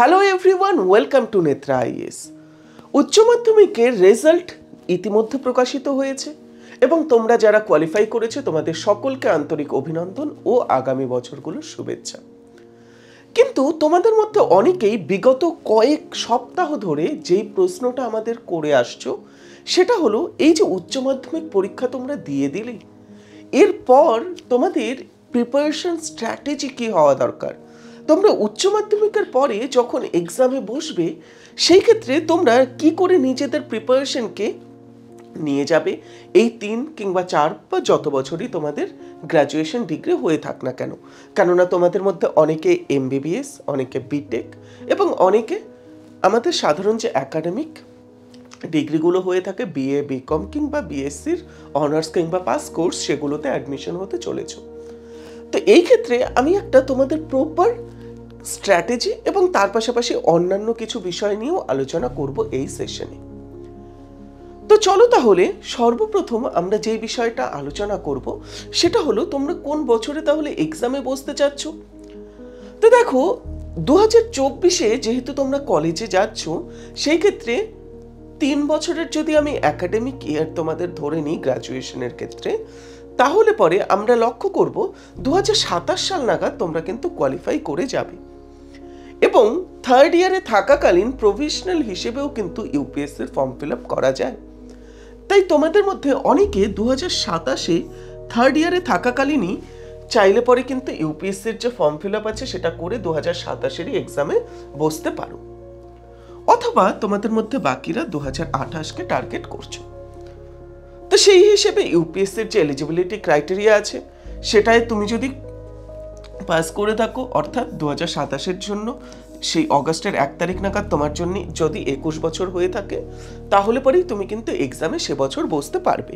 Hello everyone, welcome to Netra IS. উচ্চ মাধ্যমিকের result ইতিমধ্যে প্রকাশিত হয়েছে এবং তোমরা যারা কোয়ালিফাই করেছো তোমাদের সকলকে আন্তরিক অভিনন্দন ও আগামী বছরগুলোর শুভেচ্ছা। কিন্তু তোমাদের মধ্যে অনেকেই বিগত কয়েক সপ্তাহ ধরে যেই প্রশ্নটা আমাদের করে আসছো সেটা হলো, এই যে উচ্চ মাধ্যমিক পরীক্ষা তোমরা দিয়ে দিলে, এরপর তোমাদের প্রিপারেশন স্ট্র্যাটেজি কি হওয়া দরকার। তোমরা উচ্চ মাধ্যমিকের পরে যখন এক্সামে বসবে সেই ক্ষেত্রে তোমরা কি করে নিজেদের প্রিপারেশনকে নিয়ে যাবে এই 3 কিংবা 4 বা যত বছরই তোমাদের গ্র্যাজুয়েশন ডিগ্রি হয়ে থাক না কেন। কেননা তোমাদের মধ্যে অনেকে এমবিবিএস, অনেকে বিটেক এবং অনেকে আমাদের সাধারণ যে একাডেমিক ডিগ্রিগুলো হয়ে থাকে বিএ, বিকম কিংবা বিএসসির অনার্স কিংবা পাস কোর্স, সেগুলোতে অ্যাডমিশন হতে চলেছ। তো এই ক্ষেত্রে আমি একটা তোমাদের প্রপার স্ট্র্যাটেজি এবং তার পাশাপাশি অন্যান্য কিছু বিষয় নিয়েও আলোচনা করব এই সেশনে। তো চলো তাহলে সর্বপ্রথম আমরা যে বিষয়টা আলোচনা করব সেটা হলো, তোমরা কোন বছরে তাহলে এক্সামে বসতে চাচ্ছ। তো দেখো, 2024-এ যেহেতু তোমরা কলেজে যাচ্ছ, সেই ক্ষেত্রে 3 বছরের যদি আমি একাডেমিক ইয়ার তোমাদের ধরে নিই গ্র্যাজুয়েশনের ক্ষেত্রে, তাহলে পরে আমরা লক্ষ্য করব 2027 সাল নাগাদ তোমরা কিন্তু কোয়ালিফাই করে যাবে এবং থার্ড ইয়ারে থাকাকালীন প্রভিশনাল হিসেবেও কিন্তু ইউপিএসসির ফর্ম ফিল আপ করা যায়। তাই তোমাদের মধ্যে অনেকে 2027-এ থার্ড ইয়ারে থাকাকালীনই চাইলে পরে কিন্তু ইউপিএসসির যে ফর্ম ফিল আপ আছে সেটা করে 2027-এরই এক্সামে বসতে পারো, অথবা তোমাদের মধ্যে বাকিরা 2028-কে টার্গেট করছো। তো সেই হিসেবে ইউপিএসসির যে এলিজিবিলিটি ক্রাইটেরিয়া আছে সেটায় তুমি যদি পাস করে থাকো, অর্থাৎ 2027-এর জন্য সেই অগাস্টের 1 তারিখ নাগাদ তোমার জন্য যদি 21 বছর হয়ে থাকে, তাহলে পরেই তুমি কিন্তু এক্সামে সে বছর বসতে পারবে।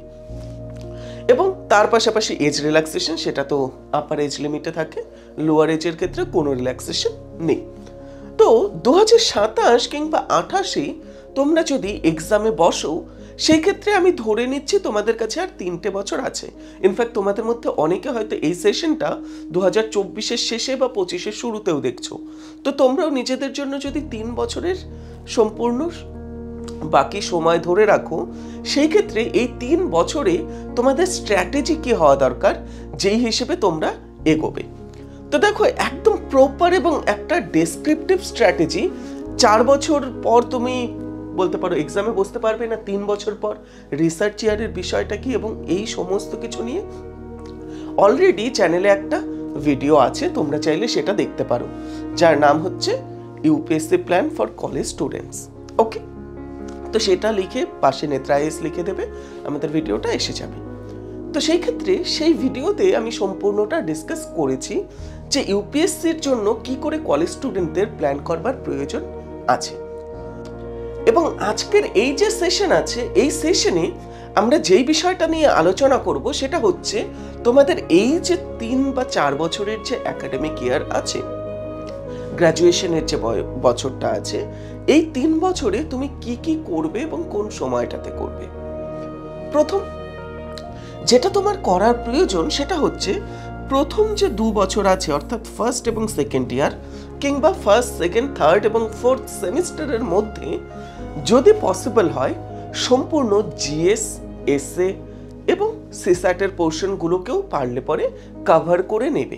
এবং তার পাশাপাশি এজ রিল্যাক্সেশন, সেটা তো আপার এজ লিমিটে থাকে, লোয়ার এজের ক্ষেত্রে কোনো রিল্যাক্সেশন নেই। তো 2027 কিংবা 28-এ তোমরা যদি এক্সামে বসো, সেই ক্ষেত্রে আমি ধরে নিচ্ছি তোমাদের কাছে আর 3টে বছর আছে। ইনফ্যাক্ট তোমাদের মধ্যে অনেকে হয়তো এই সেশনটা 2024-এর শেষে বা 25-এর শুরুতেও দেখছো। তো তোমরাও নিজেদের জন্য যদি 3 বছরের সম্পূর্ণ বাকি সময় ধরে রাখো, সেই ক্ষেত্রে এই 3 বছরে তোমাদের স্ট্র্যাটেজি কি হওয়া দরকার, যেই হিসেবে তোমরা এগোবে। তো দেখো, একদম প্রপার এবং একটা ডেসক্রিপটিভ স্ট্র্যাটেজি 4 বছর পর তুমি বলতে পারো এক্সামে বসতে পারবে না, 3 বছর পর রিসার্চ ইয়ারের বিষয়টা কি এবং এই সমস্ত কিছু নিয়ে অলরেডি চ্যানেলে একটা ভিডিও আছে, তোমরা চাইলে সেটা দেখতে পারো, যার নাম হচ্ছে UPSC plan for college students. Okay, তো সেটা লিখে পাশে নেত্রা আইএস লিখে দেবে, আমাদের ভিডিওটা এসে যাবে। তো সেই ক্ষেত্রে সেই ভিডিওতে আমি সম্পূর্ণটা ডিসকাস করেছি যে ইউপিএসসির জন্য কি করে কলেজ স্টুডেন্টদের প্ল্যান করবার প্রয়োজন আছে। এবং আজকের এই যে সেশন আছে, এই সেশনে আমরা যেই বিষয়টা নিয়ে আলোচনা করব সেটা হচ্ছে, তোমাদের এই যে 3 বা 4 বছরের যে একাডেমিক ইয়ার আছে, গ্র্যাজুয়েশনের যে বছরটা আছে, এই 3 বছরে তুমি কি কি করবে এবং কোন সময়টাতে করবে। প্রথম যেটা তোমার করার প্রয়োজন সেটা হচ্ছে, প্রথম যে 2 বছর আছে, অর্থাৎ ফার্স্ট এবং সেকেন্ড ইয়ার কিংবা ফার্স্ট, সেকেন্ড, থার্ড এবং ফোর্থ সেমিস্টারের মধ্যে যদি পসিবল হয় সম্পূর্ণ জিএস, এসএ এবং সিস্যাটের পোর্শনগুলোকেও পারলে পরে কভার করে নেবে।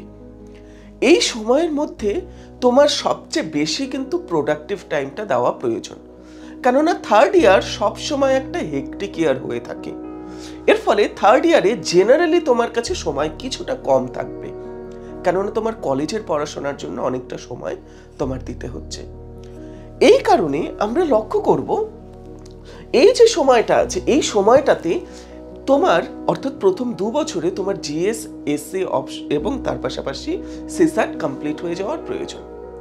এই সময়ের মধ্যে তোমার সবচেয়ে বেশি কিন্তু প্রোডাক্টিভ টাইমটা দেওয়া প্রয়োজন, কেননা থার্ড ইয়ার সবসময় একটা হেক্টিক ইয়ার হয়ে থাকে। এর ফলে থার্ড ইয়ারে জেনারেলি তোমার কাছে সময় কিছুটা কম থাকবে, কেননা তোমার কলেজের পড়াশোনার জন্য অনেকটা সময় তোমার দিতে হচ্ছে। এই কারণে আমরা লক্ষ্য করব, এই যে সময়টা আছে এই সময়টাতে তোমার, অর্থাৎ প্রথম 2 বছরে তোমার জিএস, এসএ এবং তার পাশাপাশি সিস্যাট কমপ্লিট হয়ে যাওয়ার প্রয়োজন।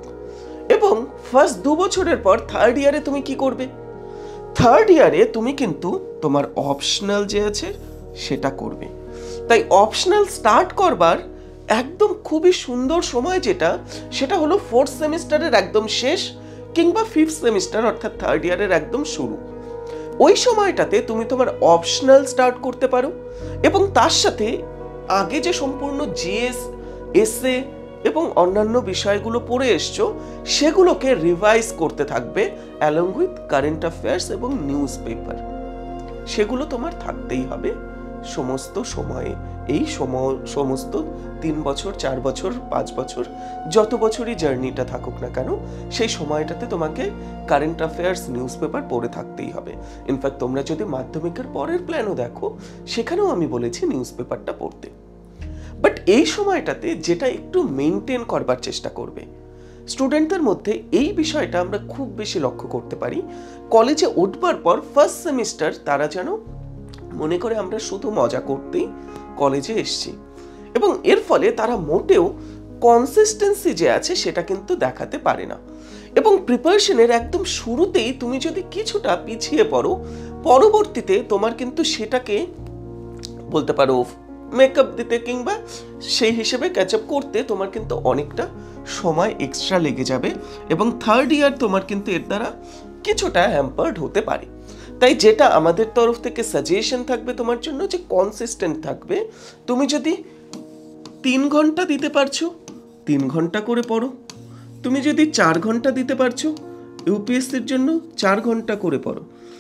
এবং ফার্স্ট 2 বছরের পর থার্ড ইয়ারে তুমি কি করবে, থার্ড ইয়ারে তুমি কিন্তু তোমার অপশনাল যে আছে সেটা করবে। তাই অপশনাল স্টার্ট করবার একদম খুবই সুন্দর সময় যেটা, সেটা হলো 4th সেমিস্টারের একদম শেষ কিংবা 5th সেমিস্টার, অর্থাৎ থার্ড ইয়ারের একদম শুরু। ওই সময়টাতে তুমি তোমার অপশনাল স্টার্ট করতে পারো এবং তার সাথে আগে যে সম্পূর্ণ জিএস, এসএ এবং অন্যান্য বিষয়গুলো পড়ে এসছো সেগুলোকে রিভাইজ করতে থাকবে অ্যালং উইথ কারেন্ট অ্যাফেয়ার্স এবং নিউজ পেপার। সেগুলো তোমার থাকতেই হবে সমস্ত সময়ে। এই সমস্ত 3 বছর 4 বছর 5 বছর যত বছরই জার্নিটা থাকুক না কেন, সেই সময়টাতে তোমাকে কারেন্ট অ্যাফেয়ার্স নিউজ পেপার পড়ে থাকতেই হবে। ইনফ্যাক্ট তোমরা যদি মাধ্যমিকের পরের প্ল্যানও দেখো, সেখানেও আমি বলেছি নিউজ পেপারটা পড়তে। বাট এই সময়টাতে যেটা একটু মেনটেন করবার চেষ্টা করবে স্টুডেন্টদের মধ্যে, এই বিষয়টা আমরা খুব বেশি লক্ষ্য করতে পারি। কলেজে উঠবার পর ফার্স্ট সেমিস্টার তারা যেন মনে করে আমরা শুধু মজা করতেই কলেজে এসছি, এবং এর ফলে তারা মোটেও কনসিস্টেন্সি যে আছে সেটা কিন্তু দেখাতে পারে না। এবং প্রিপারেশনের একদম শুরুতেই তুমি যদি কিছুটা পিছিয়ে পড়ো, পরবর্তীতে তোমার কিন্তু সেটাকে বলতে পারো মেকআপ দিতে কিংবা সেই হিসেবে ক্যাচ আপ করতে তোমার কিন্তু অনেকটা সময় এক্সট্রা লেগে যাবে, এবং থার্ড ইয়ার তোমার কিন্তু এর দ্বারা কিছুটা হ্যাম্পার্ড হতে পারে। তাই যেটা আমাদের তরফ থেকে সাজেশন থাকবে তোমার জন্য, যে কনসিস্টেন্ট থাকবে। তুমি যদি 3 ঘন্টা দিতে পারছো 3 ঘন্টা করে পড়ো, তুমি যদি 4 ঘন্টা দিতে পারছো ইউপিএসসির জন্য 4 ঘন্টা করে পড়ো।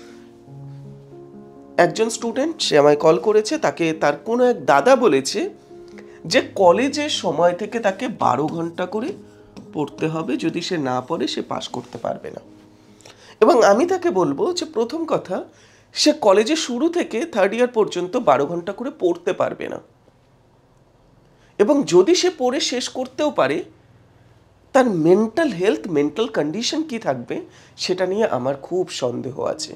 একজন স্টুডেন্ট সে আমায় কল করেছে, তাকে তার কোনো এক দাদা বলেছে যে কলেজের সময় থেকে তাকে 12 ঘন্টা করে পড়তে হবে, যদি সে না পড়ে সে পাস করতে পারবে না। এবং আমি তাকে বলবো যে প্রথম কথা, সে কলেজে শুরু থেকে থার্ড ইয়ার পর্যন্ত 12 ঘন্টা করে পড়তে পারবে না, এবং যদি সে পড়ে শেষ করতেও পারে তার মেন্টাল হেলথ, মেন্টাল কন্ডিশন কি থাকবে সেটা নিয়ে আমার খুব সন্দেহ আছে।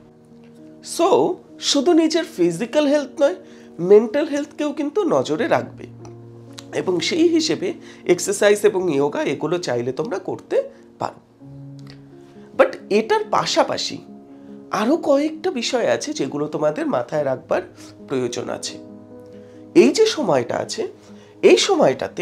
সো শুধু নিজের ফিজিক্যাল হেলথ নয়, মেন্টাল হেলথকেও কিন্তু নজরে রাখবে, এবং সেই হিসেবে এক্সারসাইজ এবং যোগা এগুলো চাইলে তোমরা করতে পারো। বাট এটার পাশাপাশি আরো কয়েকটা বিষয় আছে যেগুলো তোমাদের মাথায় রাখবার প্রয়োজন আছে। এই যে সময়টা আছে, এই সময়টাতে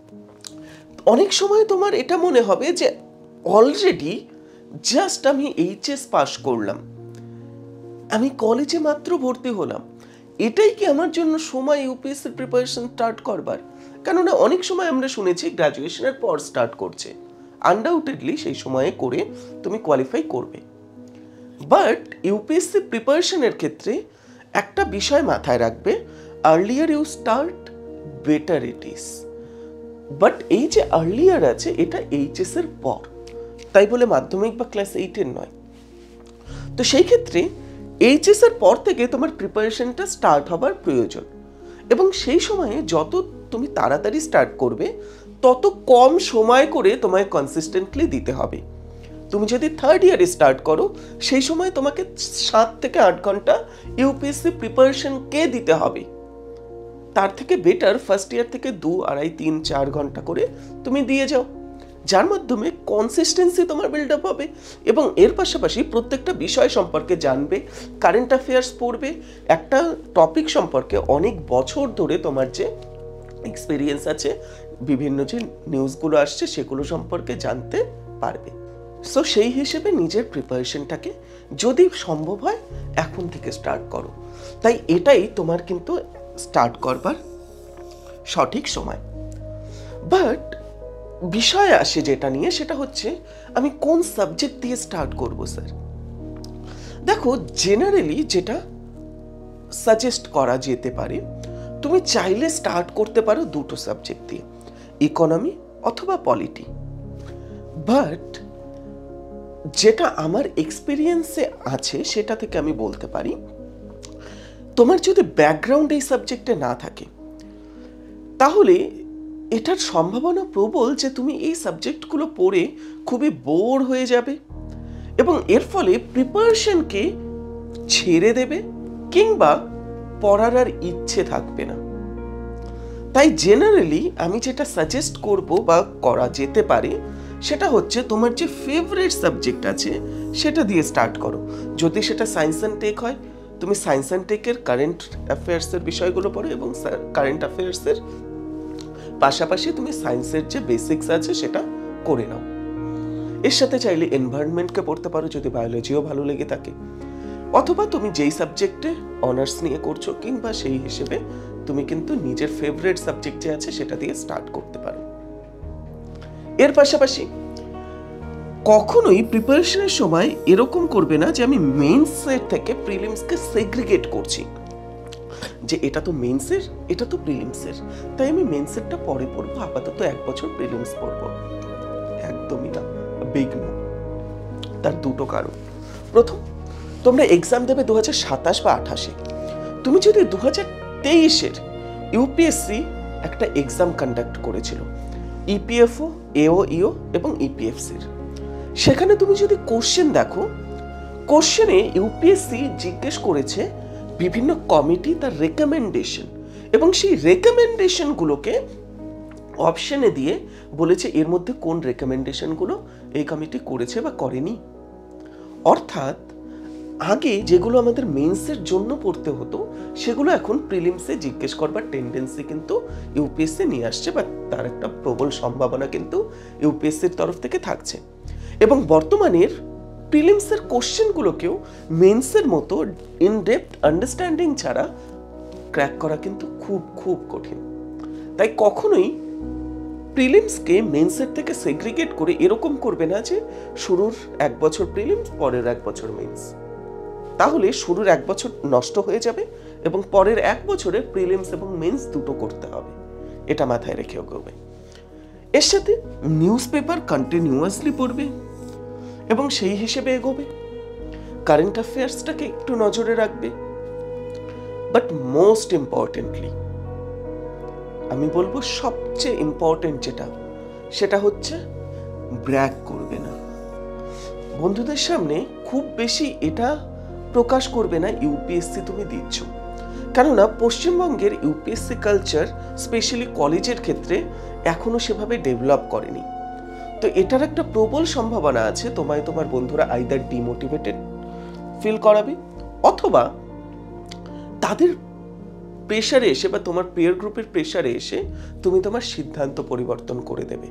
অনেক সময় তোমার এটা মনে হবে যে অলরেডি জাস্ট আমি এইচএস পাস করলাম, আমি কলেজে মাত্র ভর্তি হলাম, এটাই কি আমার জন্য সময় ইউপিএসসির প্রিপারেশন স্টার্ট করবার? কেননা অনেক সময় আমরা শুনেছি গ্র্যাজুয়েশনের পর স্টার্ট করছে। আনডাউটেডলি সেই সময়ে করে তুমি কোয়ালিফাই করবে, বাট ইউপিএসসি প্রিপারেশনের ক্ষেত্রে একটা বিষয় মাথায় রাখবে, earlier you start better it is. But এই যে আর্লিয়ার আছে এটা এইচএস এর পর, তাই বলে মাধ্যমিক বা ক্লাস 8-এর নয়। তো সেই ক্ষেত্রে এইচএস এর পর থেকে তোমার প্রিপারেশনটা স্টার্ট হবার প্রয়োজন, এবং সেই সময়ে যত তুমি তাড়াতাড়ি স্টার্ট করবে তত কম সময় করে তোমায় কনসিস্টেন্টলি দিতে হবে। তুমি যদি থার্ড ইয়ারে স্টার্ট করো, সেই সময় তোমাকে 7 থেকে 8 ঘন্টা ইউপিএসসি প্রিপারেশনকে দিতে হবে। তার থেকে বেটার ফার্স্ট ইয়ার থেকে 2, 2.5, 3, 4 ঘন্টা করে তুমি দিয়ে যাও, যার মাধ্যমে কনসিস্টেন্সি তোমার বিল্ড আপ হবে, এবং এর পাশাপাশি প্রত্যেকটা বিষয় সম্পর্কে জানবে, কারেন্ট অ্যাফেয়ার্স পড়বে, একটা টপিক সম্পর্কে অনেক বছর ধরে তোমার যে এক্সপিরিয়েন্স আছে, বিভিন্ন যে নিউজগুলো আসছে সেগুলো সম্পর্কে জানতে পারবে। সো সেই হিসেবে নিজের প্রিপারেশনটাকে যদি সম্ভব হয় এখন থেকে স্টার্ট করো। তাই এটাই তোমার কিন্তু স্টার্ট করবার সঠিক সময়। বাট বিষয় আসে যেটা নিয়ে, সেটা হচ্ছে আমি কোন সাবজেক্ট দিয়ে স্টার্ট করব স্যার। দেখো, জেনারেলি যেটা সাজেস্ট করা যেতে পারে, তুমি চাইলে স্টার্ট করতে পারো 2টো সাবজেক্ট দিয়ে, ইকোনমি অথবা পলিটি। বাট যেটা আমার এক্সপিরিয়েন্সে আছে সেটা থেকে আমি বলতে পারি, তোমার যদি ব্যাকগ্রাউন্ড এই সাবজেক্টে না থাকে তাহলে এটার সম্ভাবনা প্রবল যে তুমি এই সাবজেক্টগুলো পড়ে খুবই বোর হয়ে যাবে, এবং এর ফলে প্রিপারেশনকে ছেড়ে দেবে কিংবা পড়ার আর ইচ্ছে থাকবে না। তাই জেনারেলি আমি যেটা সাজেস্ট করব বা করা যেতে পারে সেটা হচ্ছে, তোমার যে ফেভারিট সাবজেক্ট আছে সেটা দিয়ে স্টার্ট করো। যদি সেটা সায়েন্স অ্যান্ড টেক হয়, তুমি সায়েন্স অ্যান্ড টেকের কারেন্ট অ্যাফেয়ার্সের বিষয়গুলো পড়ো, এবং কারেন্ট অ্যাফেয়ার্সের পাশাপাশি তুমি সায়েন্সের যে বেসিক্স আছে সেটা করে নাও। এর সাথে চাইলে এনভায়রনমেন্টকে পড়তে পারো যদি বায়োলজিও ভালো লেগে থাকে, অথবা তুমি যেই সাবজেক্টে অনার্স নিয়ে করছো কিংবা সেই হিসেবে তুমি কিন্তু নিজের ফেভারিট সাবজেক্ট যে আছে সেটা দিয়ে স্টার্ট করতে পারো। এর পাশাপাশি কখনোই প্রিপারেশনের সময় এরকম করবে না যে আমি মেইনসের থেকে প্রিলিমসকে সেগ্রিগেট করছি, যে এটা তো মেইনসের, এটা তো প্রিলিমসের, তাই আমি মেইনসেরটা পরে পড়বো, আপাতত 1 বছর প্রিলিমস পড়বো। একদমই না, বিগ নো। তার দুটো কারণ। প্রথম, তোমরা এক্সাম দেবে 2027 বা 28-এ। তুমি যদি 2023-এর ইউপিএসসি একটা এক্সাম কন্ডাক্ট করেছিল, ইপিএফও, এওইও এবং ইপিএফসির, সেখানে তুমি যদি কোশ্চেন দেখো, কোশ্চেনে ইউপিএসসি জিজ্ঞেস করেছে বিভিন্ন কমিটি তার রেকমেন্ডেশন, এবং সেই রেকমেন্ডেশনগুলোকে অপশনে দিয়ে বলেছে এর মধ্যে কোন রেকমেন্ডেশনগুলো এই কমিটি করেছে বা করেনি। অর্থাৎ আগে যেগুলো আমাদের মেন্সের জন্য পড়তে হতো সেগুলো এখন প্রিলিমসে জিজ্ঞেস করবার টেন্ডেন্সি কিন্তু ইউপিএসসি নিয়ে আসছে, বা তার একটা প্রবল সম্ভাবনা কিন্তু ইউপিএসসির তরফ থেকে থাকছে। এবং বর্তমানের প্রিলিমসের কোশ্চেনগুলোকেও মেন্সের মতো ইন ডেপথ আন্ডারস্ট্যান্ডিং ছাড়া ক্র্যাক করা কিন্তু খুব খুব কঠিন। তাই কখনোই প্রিলিমসকে মেন্সের থেকে সেগ্রিগেট করে এরকম করবে না যে শুরুর 1 বছর প্রিলিমস, পরের 1 বছর মেন্স। তাহলে শুরুর 1 বছর নষ্ট হয়ে যাবে এবং পরের 1 বছরে প্রিলিমস এবং মেন্স দুটো করতে হবে, এটা মাথায় রেখেও করবে। এর সাথে নিউজ পেপার কন্টিনিউয়াসলি পড়বে এবং সেই হিসেবে এগোবে, কারেন্ট অ্যাফেয়ার্সটাকে একটু নজরে রাখবে। বাট মোস্ট ইম্পর্টেন্টলি আমি বলবো সবচেয়ে ইম্পর্টেন্ট যেটা, সেটা হচ্ছে ব্র্যাগ করবে না। বন্ধুদের সামনে খুব বেশি এটা প্রকাশ করবে না ইউপিএসসি তুমি দিচ্ছ, কেননা পশ্চিমবঙ্গের ইউপিএসসি কালচার স্পেশালি কলেজের ক্ষেত্রে এখনো সেভাবে ডেভেলপ করেনি। তো এটার একটা প্রবল সম্ভাবনা আছে তোমায় তোমার বন্ধুরা আইদার ডিমোটিভেটেড ফিল করাবে, অথবা তাদের প্রেশারে এসে বা তোমার পিয়ার গ্রুপের প্রেশারে এসে তুমি তোমার সিদ্ধান্ত পরিবর্তন করে দেবে।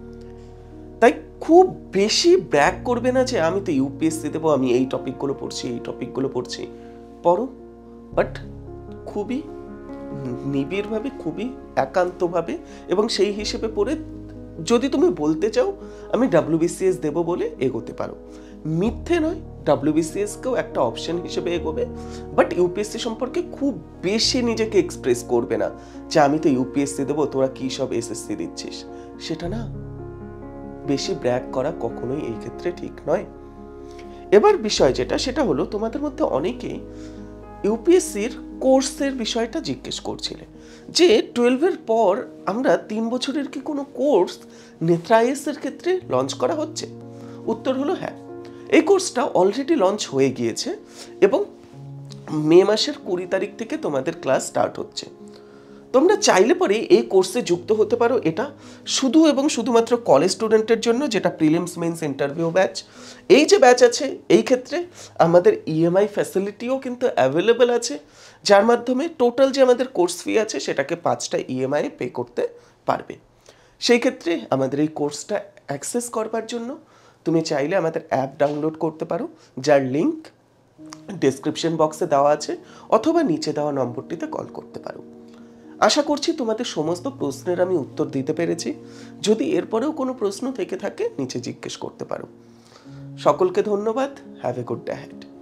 তাই খুব বেশি ব্র্যাগ করবে না যে আমি তো ইউপিএসসি দেবো, আমি এই টপিকগুলো পড়ছি, এই টপিকগুলো পড়ছি। পড়ো, বাট খুবই নিবিড়ভাবে, খুবই একান্তভাবে, এবং সেই হিসেবে পড়ে যদি তুমি বলতে চাও আমি ডাব্লিউবিসিএস দেবো বলে এগোতে পারো। মিথ্যে নয়, ডাব্লিউবিসিএসকেও একটা অপশন হিসেবে এগোবে, বাট ইউপিএসসি সম্পর্কে খুব বেশি নিজেকে এক্সপ্রেস করবে না যে আমি তো ইউপিএসসি দেবো, তোরা কি সব এসএসসি দিচ্ছিস, সেটা না। বেশি ব্র্যাগ করা কখনোই এই ক্ষেত্রে ঠিক নয়। এবার বিষয় যেটা, সেটা হলো তোমাদের মধ্যে অনেকে ইউপিএসসির কোর্সের বিষয়টা জিজ্ঞেস করছিলে যে 12-এর পর আমরা 3 বছরের কি কোনো কোর্স নেত্রা আইএএস-এর ক্ষেত্রে লঞ্চ করা হচ্ছে? উত্তর হলো হ্যাঁ, এই কোর্সটা অলরেডি লঞ্চ হয়ে গিয়েছে এবং মে মাসের 20 তারিখ থেকে তোমাদের ক্লাস স্টার্ট হচ্ছে। তোমরা চাইলে পরে এই কোর্সে যুক্ত হতে পারো। এটা শুধু এবং শুধুমাত্র কলেজ স্টুডেন্টের জন্য, যেটা প্রিলিমস মেন্স ইন্টারভিউ ব্যাচ। এই যে ব্যাচ আছে, এই ক্ষেত্রে আমাদের ইএমআই ফ্যাসিলিটিও কিন্তু অ্যাভেলেবেল আছে, যার মাধ্যমে টোটাল যে আমাদের কোর্স ফি আছে সেটাকে 5টা ইএমআই পে করতে পারবে। সেই ক্ষেত্রে আমাদের এই কোর্সটা অ্যাক্সেস করবার জন্য তুমি চাইলে আমাদের অ্যাপ ডাউনলোড করতে পারো, যার লিঙ্ক ডেসক্রিপশন বক্সে দেওয়া আছে, অথবা নিচে দেওয়া নম্বরটিতে কল করতে পারো। আশা করছি তোমাদের সমস্ত প্রশ্নের আমি উত্তর দিতে পেরেছি। যদি এরপরেও কোনো প্রশ্ন থেকে থাকে নিচে জিজ্ঞেস করতে পারো। সকলকে ধন্যবাদ। Have a good day head.